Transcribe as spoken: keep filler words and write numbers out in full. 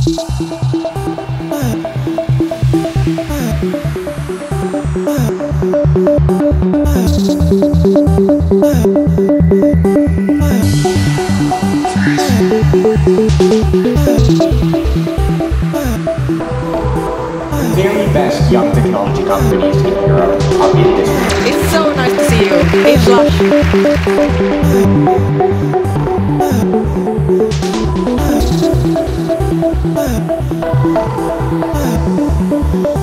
Very best young technology companies in Europe are in this room. It's so nice to see you. Hey, Slush. Bye.